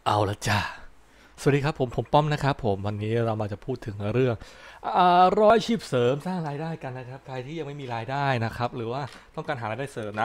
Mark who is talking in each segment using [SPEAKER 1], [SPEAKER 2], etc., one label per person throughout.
[SPEAKER 1] เอาละจ้าสวัสดีครับผมป้อมนะครับผมวันนี้เรามาจะพูดถึงเรื่องร้อยอาชีพเสริมสร้างรายได้กันนะครับใครที่ยังไม่มีรายได้นะครับหรือว่าต้องการหารายได้เสริมนะ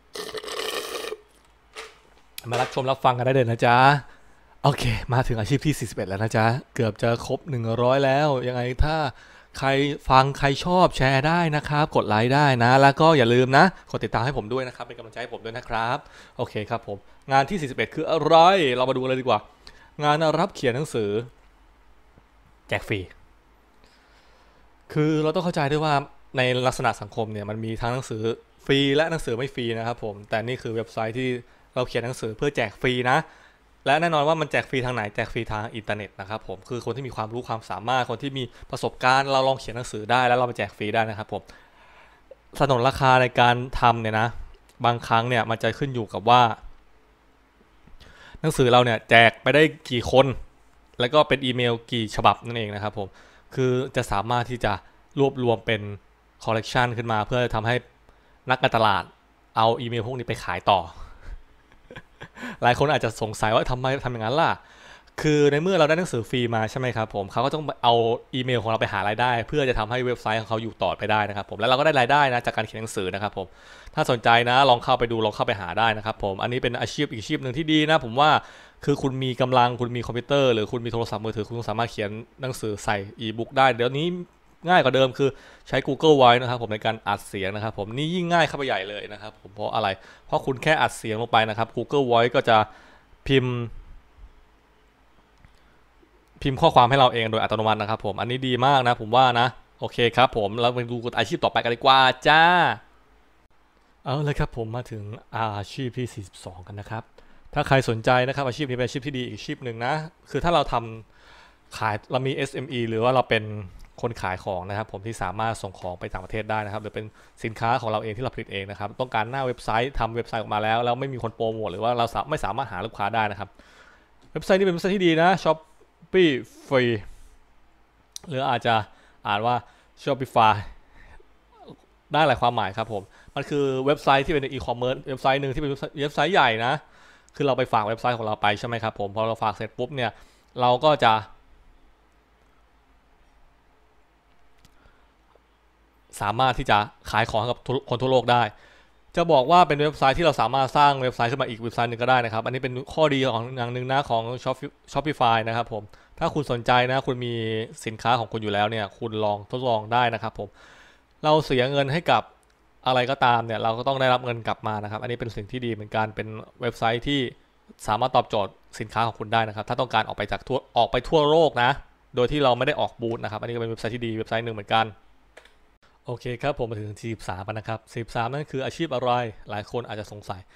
[SPEAKER 1] มารับชมรับฟังกันได้เลยนะจ๊ะโอเคมาถึงอาชีพที่41แล้วนะจ๊ะเกือบจะครบ100แล้วยังไงถ้าใครฟังใครชอบแชร์ได้นะครับกดไลค์ได้นะแล้วก็อย่าลืมนะกดติดตามให้ผมด้วยนะครับเป็นกำลังใจให้ผมด้วยนะครับโอเคครับผมงานที่41คืออะไรเรามาดูกันเลยดีกว่า งานรับเขียนหนังสือแจกฟรีคือเราต้องเข้าใจด้วยว่าในลักษณะสังคมเนี่ยมันมีทั้งหนังสือฟรีและหนังสือไม่ฟรีนะครับผมแต่นี่คือเว็บไซต์ที่เราเขียนหนังสือเพื่อแจกฟรีนะและแน่นอนว่ามันแจกฟรีทางไหนแจกฟรีทางอินเทอร์เน็ตนะครับผมคือคนที่มีความรู้ความสามารถคนที่มีประสบการณ์เราลองเขียนหนังสือได้แล้วเราไปแจกฟรีได้นะครับผมสนนราคาในการทำเนี่ยนะบางครั้งเนี่ยมันจะขึ้นอยู่กับว่าหนังสือเราเนี่ยแจกไปได้กี่คน แล้วก็เป็นอีเมลกี่ฉบับนั่นเองนะครับผมคือจะสามารถที่จะรวบรวมเป็นคอลเลกชันขึ้นมาเพื่อทำให้นักการตลาดเอาอีเมลพวกนี้ไปขายต่อหลายคนอาจจะสงสัยว่าทำไมทำอย่างนั้นล่ะคือในเมื่อเราได้หนังสือฟรีมาใช่ไหมครับผมเขาก็ต้องเอาอีเมลของเราไปหารายได้เพื่อจะทำให้เว็บไซต์ของเขาอยู่ต่อไปได้นะครับผมแล้วเราก็ได้รายได้นะจากการเขียนหนังสือนะครับผมถ้าสนใจนะลองเข้าไปดูลองเข้าไปหาได้นะครับผมอันนี้เป็นอาชีพอีกอาชีพหนึ่งที่ดีนะผมว่าคือคุณมีกำลังคุณมีคอมพิวเตอร์หรือคุณมีโทรศัพท์มือถือคุณสามารถเขียนหนังสือใส่อีบุ๊กได้เดี๋ยวนี้ง่ายกว่าเดิมคือใช้ Google Voice นะครับผมในการอัดเสียงนะครับผมนี่ยิ่งง่ายเข้าไปใหญ่เลยนะครับผมเพราะอะไรเพราะคุณแค่อัดเสียงลงไปนะครับ Google Voice ก็จะพิมพ์ ข้อความให้เราเองโดยอัตโนมัตินะครับผมอันนี้ดีมากนะผมว่านะโอเคครับผมเราไปดูอาชีพต่อไปกันดีกว่าจ้าเอาเลยครับผมมาถึงอาชีพที่42กันนะครับถ้าใครสนใจนะครับอาชีพนี้เป็นอาชีพที่ดีอีกอาชีพหนึ่งนะคือถ้าเราทำขายเรามี SME หรือว่าเราเป็นคนขายของนะครับผมที่สามารถส่งของไปต่างประเทศได้นะครับหรือเป็นสินค้าของเราเองที่เราผลิตเองนะครับต้องการหน้าเว็บไซต์ทำเว็บไซต์ออกมาแล้วไม่มีคนโปรโมทหรือว่าเราไม่สามารถหาลูกค้าได้นะครับเว็บไซต์นี้เป็นเว็บไซต์ที่ดีนะ Shopee Free หรืออาจจะอ่านว่า Shopify ได้หลายความหมายครับผมมันคือเว็บไซต์ที่เป็นอีคอมเมิร์ซเว็บไซต์หนึ่งที่เป็นเว็บไซต์ใหญ่นะคือเราไปฝากเว็บไซต์ของเราไปใช่ไหมครับผมพอเราฝากเสร็จปุ๊บเนี่ยเราก็จะสามารถที่จะขายของให้กับคนทั่วโลกได้จะบอกว่าเป็นเว็บไซต์ที่เราสามารถสร้างเว็บไซต์ขึ้นมาอีกเว็บไซต์หนึ่งก็ได้นะครับอันนี้เป็นข้อดีของอย่างหนึ่งนะของ Shopify นะครับผมถ้าคุณสนใจนะคุณมีสินค้าของคุณอยู่แล้วเนี่ยคุณลองทดลองได้นะครับผม เราเสียเงินให้กับอะไรก็ตามเนี่ยเราก็ต้องได้รับเงินกลับมานะครับอันนี้เป็นสิ่งที่ดีเหมือนกันเป็นเว็บไซต์ที่สามารถตอบโจทย์สินค้าของคุณได้นะครับถ้าต้องการออกไปทั่วโลกนะโดยที่เราไม่ได้ออกบูธนะครับอันนี้ก็เป็นเว็บไซต์ที่ดีเว็บไซต์หนึ่งเหมือนกันโอเคครับผมมาถึง43กันนะครับ43นั่นคืออาชีพอะไรหลายคนอาจจะสงสัย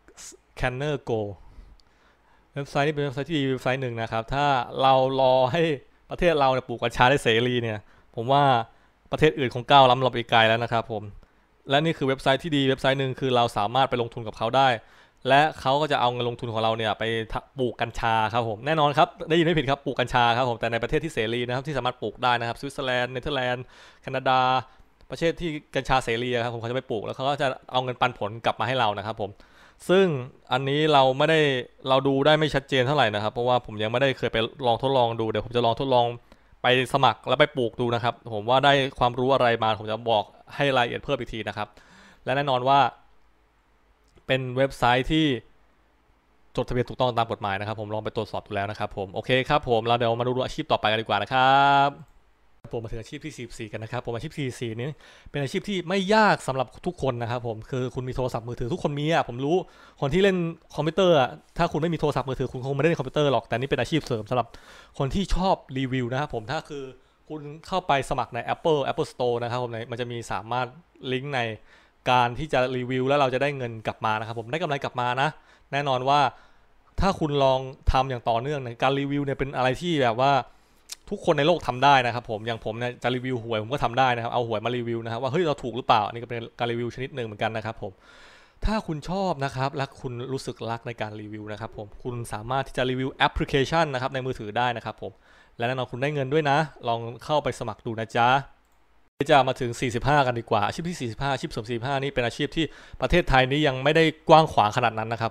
[SPEAKER 1] Scanner Go เว็บไซต์นี้เป็นเว็บไซต์ที่ดีเว็บไซต์หนึ่งนะครับถ้าเรารอให้ประเทศเราเนี่ยปลูกกัญชาได้เสรีเนี่ยผมว่าประเทศอื่นคงก้าวล้ำเราไปไกลแล้วนะครับผม และนี่คือเว็บไซต์ที่ดีเว็บไซต์หนึ่งคือเราสามารถไปลงทุนกับเขาได้และเขาก็จะเอาเงินลงทุนของเราเนี่ยไปปลูกกัญชาครับผมแน่นอนครับได้ยินไม่ผิดครับปลูกกัญชาครับผมแต่ในประเทศที่เสรีนะครับที่สามารถปลูกได้นะครับสวิตเซอร์แลนด์เนเธอร์แลนด์แคนาดาประเทศที่กัญชาเสรีครับผมเขาจะไปปลูกแล้วเขาก็จะเอาเงินปันผลกลับมาให้เรานะครับผมซึ่งอันนี้เราไม่ได้เราดูได้ไม่ชัดเจนเท่าไหร่นะครับเพราะว่าผมยังไม่ได้เคยไปลองทดลองดูเดี๋ยวผมจะลองทดลองไปสมัครแล้วไปปลูกดูนะครับผมว่าได้ความรู้อะไรมาผมจะบอกให้รายละเอียดเพิ่มอีกทีนะครับ และแน่นอนว่าเป็นเว็บไซต์ที่จดทะเบียนถูกต้องตามกฎหมายนะครับผมลองไปตรวจสอบดูแล้วนะครับผมโอเคครับผมเราเดี๋ยวมาดูอาชีพต่อไปกันดีกว่านะครับผมมาถึงอาชีพที่44กันนะครับผมอาชีพ44นี้เป็นอาชีพที่ไม่ยากสำหรับทุกคนนะครับผมคือคุณมีโทรศัพท์มือถือทุกคนมีอ่ะผมรู้คนที่เล่นคอมพิวเตอร์อ่ะถ้าคุณไม่มีโทรศัพท์มือถือคุณคงไม่ได้เล่นคอมพิวเตอร์หรอกแต่นี่เป็นอาชีพเสริมสำหรับคนที่ชอบรีวิวนะครับผมถ้าคือคุณเข้าไปสมัครใน Apple Store นะครับผมมันจะมีสามารถลิงก์ใน การที่จะรีวิวแล้วเราจะได้เงินกลับมานะครับผมได้กำไรกลับมานะแน่นอนว่าถ้าคุณลองทำอย่างต่อเนื่องเนี่ยการรีวิวเนี่ยเป็นอะไรที่แบบว่าทุกคนในโลกทำได้นะครับผมอย่างผมเนี่ยจะรีวิวหวยผมก็ทำได้นะครับเอาหวยมารีวิวนะครับว่าเฮ้ยเราถูกหรือเปล่าอันนี้ก็เป็นการรีวิวชนิดหนึ่งเหมือนกันนะครับผมถ้าคุณชอบนะครับและคุณรู้สึกรักในการรีวิวนะครับผมคุณสามารถที่จะรีวิวแอปพลิเคชันนะครับในมือถือได้นะครับผมและแน่นอนคุณได้เงินด้วยนะลองเข้าไปสมัครดูนะจ๊ะ จะมาถึง45กันดีกว่าอาชีพที่45อาชีพเสริม45นี่เป็นอาชีพที่ประเทศไทยนี้ยังไม่ได้กว้างขวางขนาดนั้นนะครับผม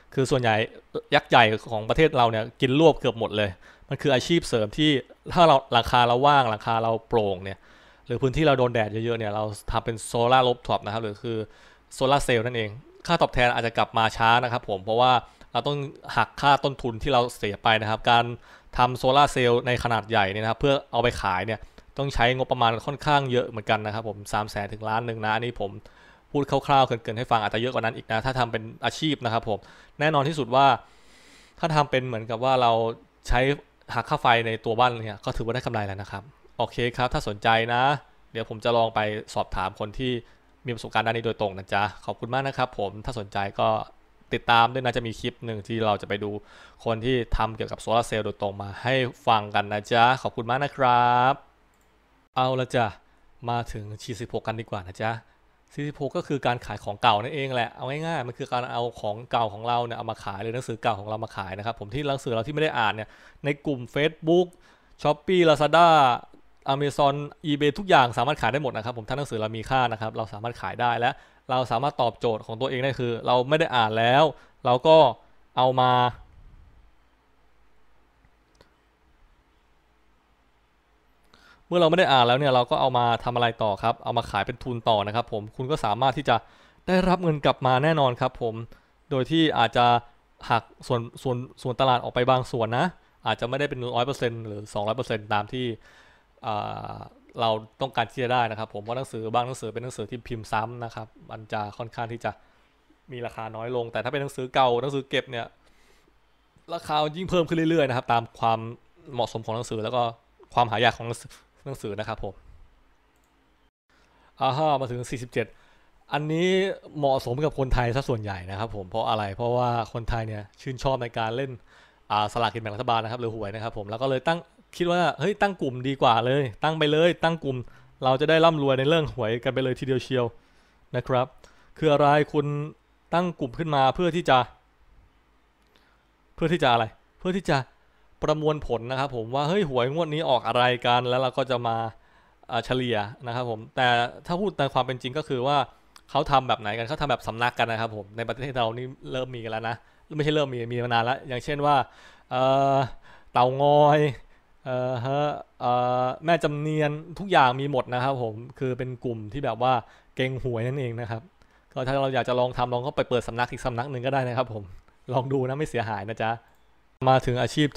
[SPEAKER 1] คือส่วนใหญ่ยักษ์ใหญ่ของประเทศเราเนี่ยกินรวบเกือบหมดเลยมันคืออาชีพเสริมที่ถ้าเราหลังคาเราว่างหลังคาเราโปร่งเนี่ยหรือพื้นที่เราโดนแดดเยอะๆเนี่ยเราทำเป็นโซลาร์รูฟท็อปนะครับหรือคือโซลาร์เซลล์นั่นเองค่าตอบแทนอาจจะกลับมาช้านะครับผมเพราะว่าเราต้องหักค่าต้นทุนที่เราเสียไปนะครับการทำโซลาร์เซลล์ในขนาดใหญ่เนี่ยนะครับเพื่อเอาไปขายเนี่ยต้องใช้งบประมาณค่อนข้างเยอะเหมือนกันนะครับผม300,000 ถึง1 ล้านนะอันนี้ผมพูดคร่าวๆเกินๆให้ฟังอาจจะเยอะกว่านั้นอีกนะถ้าทำเป็นอาชีพนะครับผมแน่นอนที่สุดว่าถ้าทำเป็นเหมือนกับว่าเราใช้หักค่าไฟในตัวบ้านเนี่ยก็ถือว่าได้กำไรแล้วนะครับโอเคครับถ้าสนใจนะเดี๋ยวผมจะลองไปสอบถามคนที่มีประสบการณ์ด้านนี้โดยตรงนะจ๊ะขอบคุณมากนะครับผมถ้าสนใจก็ติดตามด้วยนะจะมีคลิปหนึ่งที่เราจะไปดูคนที่ทำเกี่ยวกับโซลาร์เซลล์โดยตรงมาให้ฟังกันนะจ๊ะขอบคุณมากนะครับเอาละจ้ะมาถึง46กันดีกว่านะจ๊ะ46ก็คือการขายของเก่านั่นเองแหละเอาง่ายๆมันคือการเอาของเก่าของเราเนี่ยเอามาขายหรือหนังสือเก่าของเรามาขายนะครับผมที่หนังสือเราที่ไม่ได้อ่านเนี่ยในกลุ่ม Facebook Shopee Lazada Amazon eBay ทุกอย่างสามารถขายได้หมดนะครับผมถ้าหนังสือเรามีค่านะครับเราสามารถขายได้และเราสามารถตอบโจทย์ของตัวเองได้คือเราไม่ได้อ่านแล้วเราก็เอามาเมื่อเราไม่ได้อ่านแล้วเนี่ยเราก็เอามาทำอะไรต่อครับเอามาขายเป็นทุนต่อนะครับผมคุณก็สามารถที่จะได้รับเงินกลับมาแน่นอนครับผมโดยที่อาจจะหักส่วนตลาดออกไปบางส่วนนะอาจจะไม่ได้เป็น100%หรือ200%ตามที่เราต้องการที่จะได้นะครับผมเพราะหนังสือบางหนังสือเป็นหนังสือที่พิมพ์ซ้ำนะครับมันจะค่อนข้างที่จะมีราคาน้อยลงแต่ถ้าเป็นหนังสือเก่าหนังสือเก็บเนี่ยราคายิ่งเพิ่มขึ้นเรื่อยๆนะครับตามความเหมาะสมของหนังสือแล้วก็ความหายากของหนังสือนะครับผมมาถึง47อันนี้เหมาะสมกับคนไทยซะส่วนใหญ่นะครับผมเพราะอะไรเพราะว่าคนไทยเนี่ยชื่นชอบในการเล่นสลากกินแบ่งรัฐบาลนะครับหรือหวยนะครับผมแล้วก็เลยคิดว่าเฮ้ยตั้งกลุ่มดีกว่าเลยตั้งไปเลยตั้งกลุ่มเราจะได้ร่ำรวยในเรื่องหวยกันไปเลยทีเดียวเชียวนะครับคืออะไรคุณตั้งกลุ่มขึ้นมาเพื่อที่จะอะไรเพื่อที่จะประมวลผลนะครับผมว่าเฮ้ยหวยงวดนี้ออกอะไรกันแล้วเราก็จะมาเฉลี่ยนะครับผมแต่ถ้าพูดในความเป็นจริงก็คือว่าเขาทำแบบไหนกันเขาทำแบบสำนักกันนะครับผมในประเทศเรานี่เริ่มมีกันแล้วนะไม่ใช่เริ่มมีมานานแล้วอย่างเช่นว่าเเต่างอยฮะแม่จำเนียนทุกอย่างมีหมดนะครับผมคือเป็นกลุ่มที่แบบว่าเก่งหวยนั่นเองนะครับก็ถ้าเราอยากจะลองทำลองก็ไปเปิดสำนักอีกสำนักหนึ่งก็ได้นะครับผมลองดูนะไม่เสียหายนะจ๊ะมาถึงอาชีพ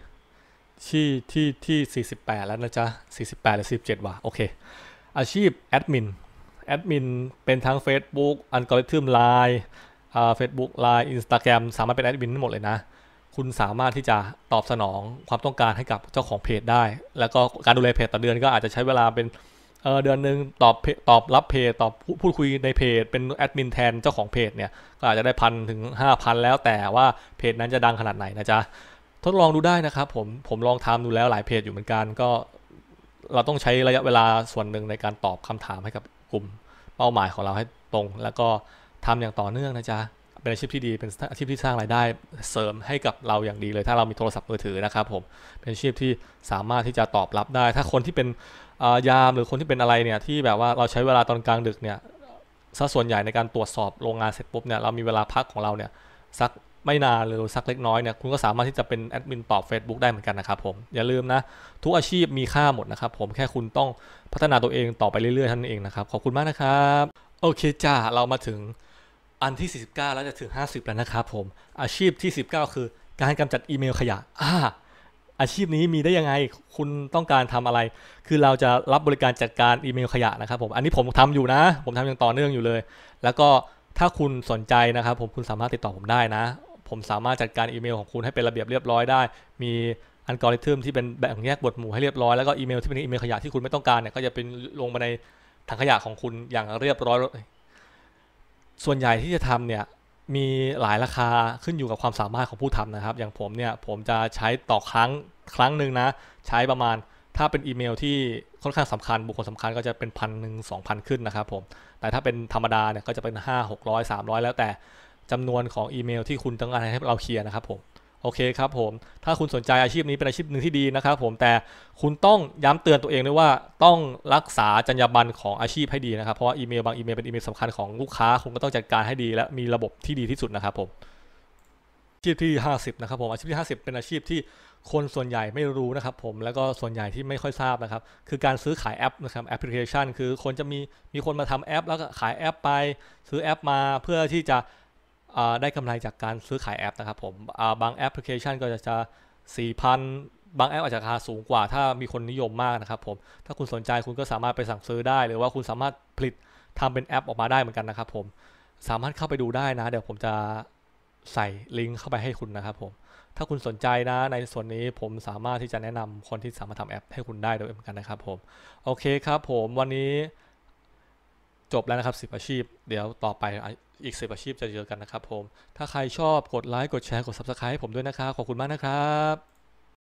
[SPEAKER 1] ที่48แล้วนะจ๊ะ48หรือ47ว่ะโอเคอาชีพแอดมินเป็นทั้ง Facebook อัลกอริทึม Line Facebook Line Instagram สามารถเป็นแอดมินได้หมดเลยนะคุณสามารถที่จะตอบสนองความต้องการให้กับเจ้าของเพจได้แล้วก็การดูแลเพจต่อเดือนก็อาจจะใช้เวลาเป็นเดือนหนึ่งตอบรับเพจตอบพูดคุยในเพจเป็นแอดมินแทนเจ้าของเพจเนี่ยก็อาจจะได้1,000 ถึง 5,000แล้วแต่ว่าเพจนั้นจะดังขนาดไหนนะจ๊ะทดลองดูได้นะครับผมลองทำดูแล้วหลายเพจอยู่เหมือนกันก็เราต้องใช้ระยะเวลาส่วนหนึ่งในการตอบคำถามให้กับกลุ่มเป้าหมายของเราให้ตรงแล้วก็ทำอย่างต่อเนื่องนะจ๊ะเป็นอาชีพที่ดีเป็นอาชีพที่สร้างรายได้เสริมให้กับเราอย่างดีเลยถ้าเรามีโทรศัพท์มือถือนะครับผมเป็นอาชีพที่สามารถที่จะตอบรับได้ถ้าคนที่เป็นยามหรือคนที่เป็นอะไรเนี่ยที่แบบว่าเราใช้เวลาตอนกลางดึกเนี่ยซะส่วนใหญ่ในการตรวจสอบโรงงานเสร็จปุ๊บเนี่ยเรามีเวลาพักของเราเนี่ยสักไม่นานหรือสักเล็กน้อยเนี่ยคุณก็สามารถที่จะเป็นแอดมินตอบ Facebook ได้เหมือนกันนะครับผมอย่าลืมนะทุกอาชีพมีค่าหมดนะครับผมแค่คุณต้องพัฒนาตัวเองต่อไปเรื่อยๆท่านเองนะครับขอบคุณมากนะครับโอเคจ้าเรามาถึงอันที่49แล้วจะถึง50แล้วนะครับผมอาชีพที่19คือการกำจัดอีเมลขยะอาชีพนี้มีได้ยังไงคุณต้องการทำอะไรคือเราจะรับบริการจัดการอีเมลขยะนะครับผมอันนี้ผมทำอยู่นะผมทำอย่างต่อเนื่องอยู่เลยแล้วก็ถ้าคุณสนใจนะครับผมคุณสามารถติดต่อผมได้นะผมสามารถจัดการอีเมลของคุณให้เป็นระเบียบเรียบร้อยได้มีอัลกอริทึมที่เป็นแบ่งแยกบทหมู่ให้เรียบร้อยแล้วก็อีเมลที่เป็นอีเมลขยะที่คุณไม่ต้องการเนี่ยก็จะเป็นลงมาในถังขยะของคุณอย่างเรียบร้อยส่วนใหญ่ที่จะทำเนี่ยมีหลายราคาขึ้นอยู่กับความสามารถของผู้ทำนะครับอย่างผมเนี่ยผมจะใช้ต่อครั้งหนึ่งนะใช้ประมาณถ้าเป็นอีเมลที่ค่อนข้างสำคัญบุคคลสำคัญก็จะเป็น1,000 2,000ขึ้นนะครับผมแต่ถ้าเป็นธรรมดาเนี่ยก็จะเป็น500 600 300แล้วแต่จำนวนของอีเมลที่คุณต้องการให้เราเคลียร์นะครับผมโอเคครับผมถ้าคุณสนใจอาชีพนี้เป็นอาชีพหนึ่งที่ดีนะครับผมแต่คุณต้องย้ำเตือนตัวเองด้วยว่าต้องรักษาจรรยาบรรณของอาชีพให้ดีนะครับเพราะว่าบางอีเมลเป็นอีเมลสำคัญของลูกค้าคุณก็ต้องจัดการให้ดีและมีระบบที่ดีที่สุดนะครับผมอาชีพที่50นะครับผมอาชีพที่50เป็นอาชีพที่คนส่วนใหญ่ไม่รู้นะครับผมแล้วก็ส่วนใหญ่ที่ไม่ค่อยทราบนะครับคือการซื้อขายแอปนะครับแอปพลิเคชันคือคนจะมีคนมาทำแอปแล้วก็ขายแอปไปซื้อแอปมาเพื่อที่จะได้กำไรจากการซื้อขายแอปนะครับผมบางแอปพลิเคชันก็จะ4,000บางแอปอาจจะราคาสูงกว่าถ้ามีคนนิยมมากนะครับผมถ้าคุณสนใจคุณก็สามารถไปสั่งซื้อได้หรือว่าคุณสามารถผลิตทำเป็นแอปออกมาได้เหมือนกันนะครับผมสามารถเข้าไปดูได้นะเดี๋ยวผมจะใส่ลิงก์เข้าไปให้คุณนะครับผมถ้าคุณสนใจนะในส่วนนี้ผมสามารถที่จะแนะนำคนที่สามารถทำแอปให้คุณได้โดยเหมือนกันนะครับผมโอเคครับผมวันนี้จบแล้วนะครับ10อาชีพเดี๋ยวต่อไปอีก10อาชีพจะเจอกันนะครับผมถ้าใครชอบกดไลค์กดแชร์กด Subscribe ให้ผมด้วยนะครับขอบคุณมากนะครับ